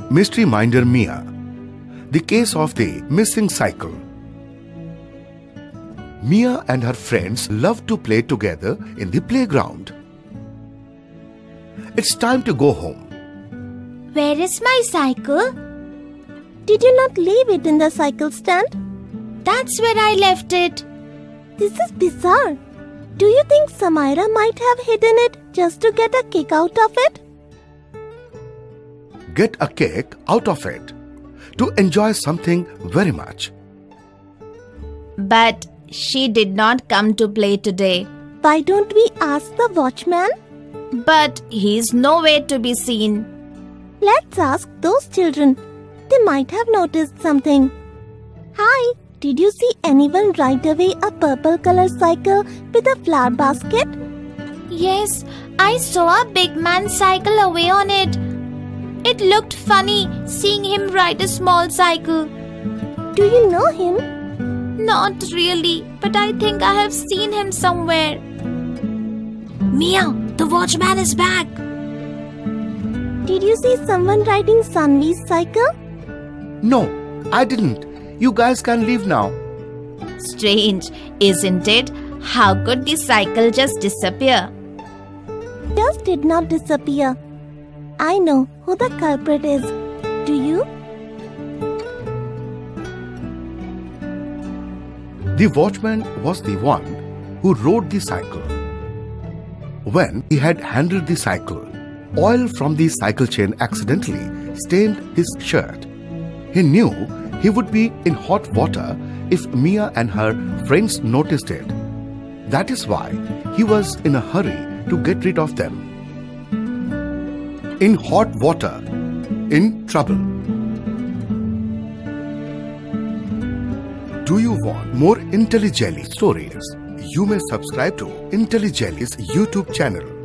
Mystery Minder Mia. The case of the missing cycle. Mia and her friends love to play together in the playground. It's time to go home. Where is my cycle? Did you not leave it in the cycle stand? That's where I left it. This is bizarre. Do you think Samira might have hidden it just to get a kick out of it? Get a kick out of it. To enjoy something very much. But she did not come to play today. Why don't we ask the watchman? But he's nowhere to be seen. Let's ask those children. They might have noticed something. Hi, did you see anyone ride away a purple color cycle with a flower basket? Yes, I saw a big man cycle away on it. It looked funny seeing him ride a small cycle. Do you know him? Not really, but I think I have seen him somewhere. Mia, the watchman is back. Did you see someone riding Sanvi's cycle? No, I didn't. You guys can leave now. Strange, isn't it? How could the cycle just disappear? Just did not disappear. I know who the culprit is. Do you? The watchman was the one who rode the cycle. When he had handled the cycle, oil from the cycle chain accidentally stained his shirt. He knew he would be in hot water if Mia and her friends noticed it. That is why he was in a hurry to get rid of them. In hot water, in trouble. Do you want more INTELLYJELLY stories? You may subscribe to INTELLYJELLY's YouTube channel.